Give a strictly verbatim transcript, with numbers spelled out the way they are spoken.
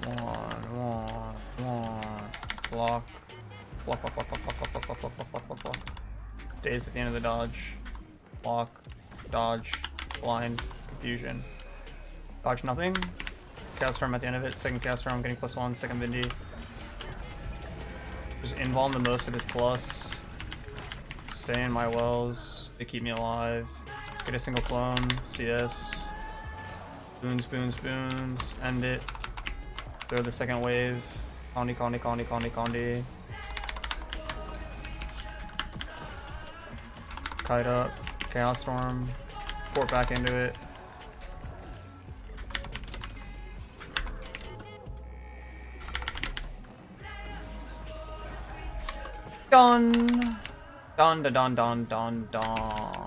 One, one, one. Block. Block, block, block, block, block, block, block, block, block, block, block, block. Daze at the end of the dodge. Block. Dodge. Blind. Confusion. Dodge nothing. Cast Storm at the end of it. Second Cast Storm getting plus one. Second Vindy. Just invuln the most of his plus. Stay in my wells. They keep me alive. Get a single clone. C S. Spoons, spoons, spoons. End it. Throw the second wave. Condi, Condi, Condi, Condi, Condi. Kite up. Chaos Storm. Port back into it. Done. Dun, dun, dun, dun, dun, dun.